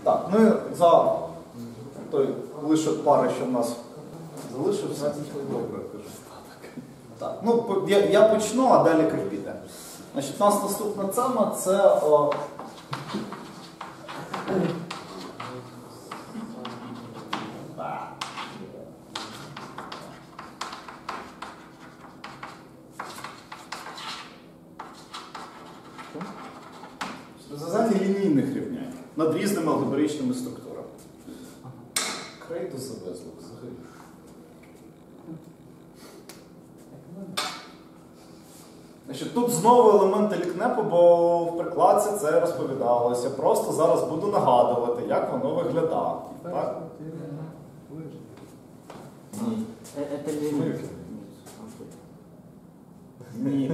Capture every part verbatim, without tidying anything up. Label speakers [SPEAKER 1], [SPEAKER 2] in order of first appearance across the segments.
[SPEAKER 1] Так, ми за той лишок пари, що в нас залишився. Добре, кажу. Так, ну, я, я почну, а далі кріпіте. Значить, у нас наступна тема – це о, розв'язання лінійних рівнянь над різними алгебраїчними структурами. Крейду завезли взагалі. Значить, тут знову елементи лікнепу, бо в прикладці це розповідалося. Просто зараз буду нагадувати, як воно виглядає. Так? Ні. Ні.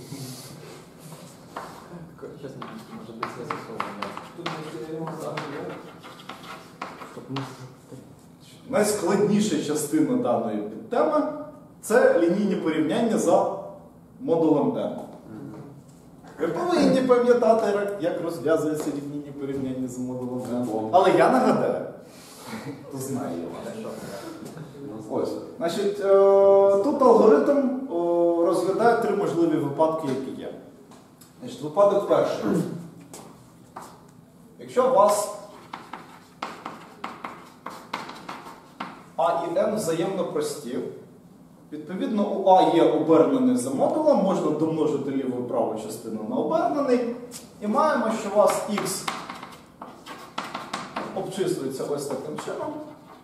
[SPEAKER 1] Найскладніша частина даної підтеми – це лінійні порівняння за модулем n. Ви повинні пам'ятати, як розв'язуються лінійні порівняння за модулем n. Але я нагадаю, хто знає його. Ось. Значить, тут алгоритм розглядає три можливі випадки, які є. Значить, випадок перший. Якщо у вас А і N взаємно прості, відповідно, у А є обернений за модулем, можна домножити ліву і праву частину на обернений, і маємо, що у вас Х обчислюється ось таким чином.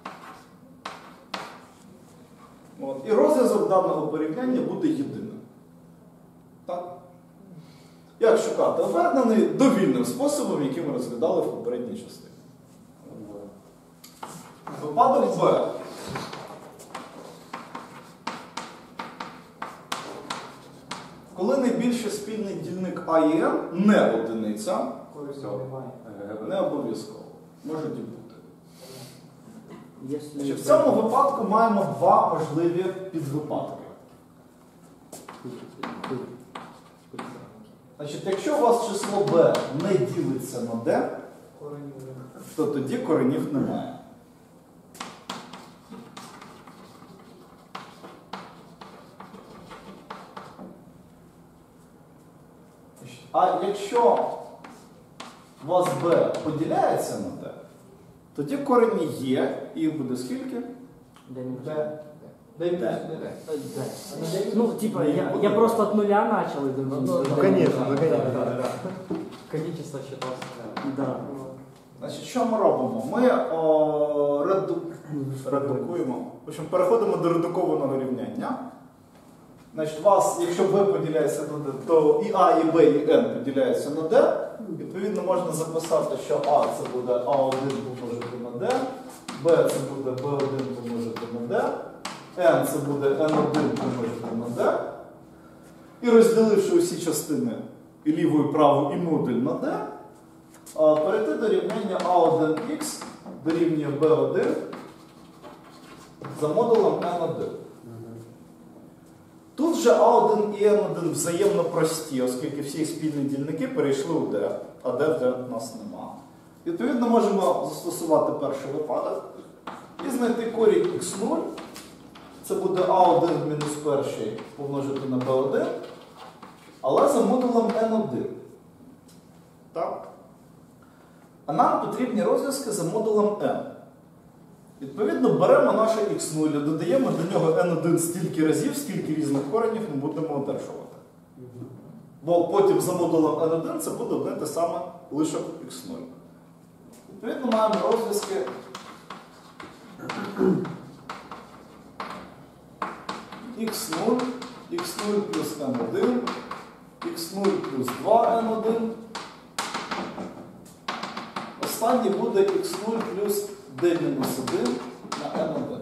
[SPEAKER 1] От. І розв'язок даного порівняння буде єдиним. Так? Як шукати обернений? Довільним способом, який ми розглядали в попередній частині. Випадок Б. Коли найбільший спільний дільник А і N не одиниця, не обов'язково. Може і бути. Значить, в цьому випадку маємо два можливі підвипадки. Значить, якщо у вас число b не ділиться на d, то тоді коренів немає. А якщо у вас b поділяється на d, тоді корені є, і їх буде скільки?
[SPEAKER 2] d.
[SPEAKER 3] Ну, типа, я, я просто от нуля начал и думаю,
[SPEAKER 2] Ну,
[SPEAKER 3] да,
[SPEAKER 2] конечно,
[SPEAKER 3] да,
[SPEAKER 2] ну,
[SPEAKER 3] да,
[SPEAKER 2] конечно.
[SPEAKER 3] да, да.
[SPEAKER 2] Количество считался.
[SPEAKER 3] Да.
[SPEAKER 1] Значить, що ми робимо? Ми о, реду... редукуємо. В общем, переходимо до редукованого рівняння. Значить, вас, якщо b поділяється на d, то і А, і b, і n поділяються на d. Відповідно, можна записати, що А це буде А один помножити на d, b це буде б один помножити на d, n це буде ен один помножити на d. І розділивши усі частини і ліву, і праву, і модуль на d, перейти до рівняння А один х дорівнює б один за модулем ен один. Тут же А один і ен один взаємно прості, оскільки всі спільні дільники перейшли у d, а d вже в нас нема. Відповідно, можемо застосувати перший випадок і знайти корінь х нуль. Це буде А один мінус перший помножити на б один, але за модулем ен один. Так? А нам потрібні розв'язки за модулем n. Відповідно, беремо наше х нуль, додаємо до нього ен один стільки разів, скільки різних коренів ми будемо одержувати. Бо потім за модулем ен один це буде одне те саме лишок х нуль. Відповідно, маємо розв'язки х нуль, х нуль плюс ен один, х нуль плюс два ен один. Останній буде х нуль плюс d мінус один на ен один.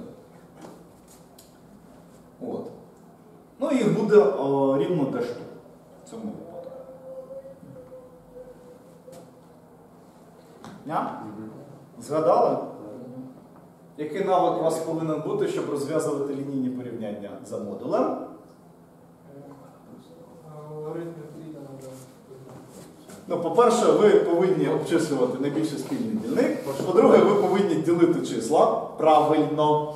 [SPEAKER 1] От. Ну, їх буде о, рівно d штук в цьому випадку. Ня? Згадали? Який навик у вас повинен бути, щоб розв'язувати лінійні порівняння за модулем? Ну, по-перше, ви повинні обчислювати найбільший спільний дільник. По-друге, ви повинні ділити числа правильно.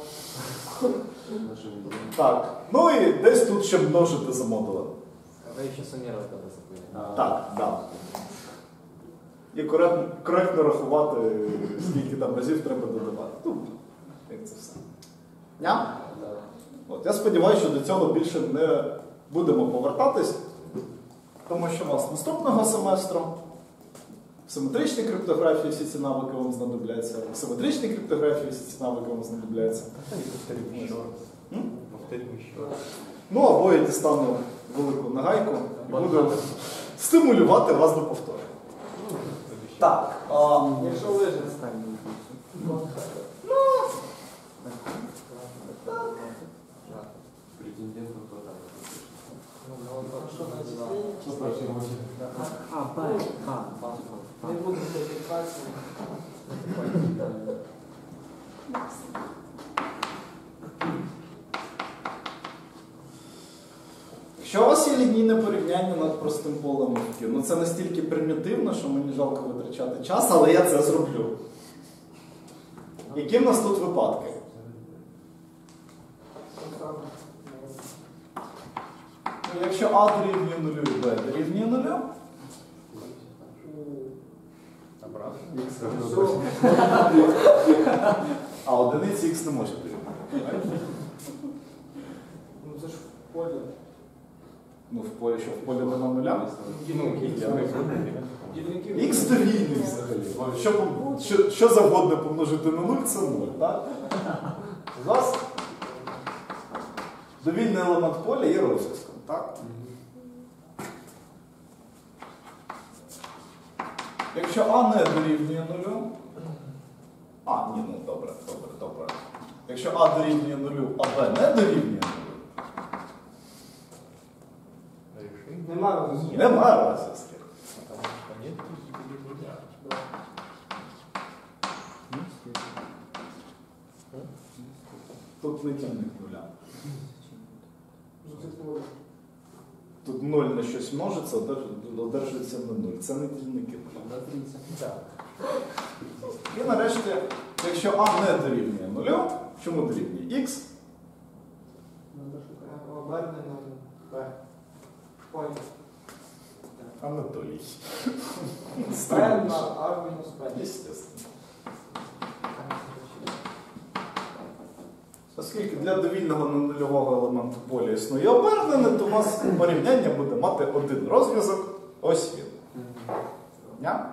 [SPEAKER 1] Так. Ну і десь тут ще множити за модулем.
[SPEAKER 2] Вы еще суммировать надо запомнить.
[SPEAKER 1] Так, так. І коректно, коректно рахувати, скільки там разів треба додавати. Ну, як це все. Ня? От, я сподіваюся, що до цього більше не будемо повертатись, тому що у вас наступного семестру в симетричній криптографії всі ці навики вам знадобляться, в симетричній криптографії всі ці навики вам знадобляться. Ну, або я дістану велику нагайку і буду стимулювати вас до повторення. Так. А,
[SPEAKER 2] Якщо лижи стане. Претендент
[SPEAKER 3] А, Б, А.
[SPEAKER 2] Не буду кваліфікації.
[SPEAKER 1] Якщо у вас є лінійне порівняння над простим полем мовки, ну це настільки примітивно, що мені жалко витрачати час, але я це зроблю. Які в нас тут випадки? Ну, якщо А дорівнює нулю і Б дорівнює нулю, а одиниці х не може дорівнювати.
[SPEAKER 2] Ну це ж в полі.
[SPEAKER 1] Ну, в полі, що в полі нема нуля?
[SPEAKER 2] Дільників.
[SPEAKER 1] Х довільний взагалі. Що, пом- що, що завгодно помножити на нуль, це нуль, так? У вас довільний елемент поля є розв'язком, так? Якщо А не дорівнює нулю, а, ні, ну добре, добре, добре. Якщо А дорівнює нулю, а Б не дорівнює нулю,
[SPEAKER 2] Нема розуміння.
[SPEAKER 1] немає розв'язків. Тут не дільник нуля. Тут ноль на щось множиться, одерж- одержується на нуль. Це не дільники. І нарешті, якщо А не дорівнює нулю, чому дорівнює х?
[SPEAKER 2] Обернено Б. Полі.
[SPEAKER 1] Анатолій.
[SPEAKER 2] Б на А мінус Б.
[SPEAKER 1] Естественно. Оскільки для довільного ненульового елементу поля існує обернене, то у вас порівняння буде мати один розв'язок. Ось він. Ня?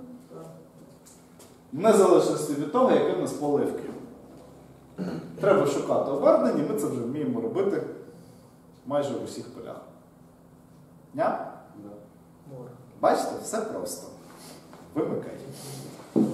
[SPEAKER 1] В незалежності від того, яке в нас поле в Q. Треба шукати обернені, ми це вже вміємо робити майже в усіх полях. Ня? Бачите, все просто. Вимикай.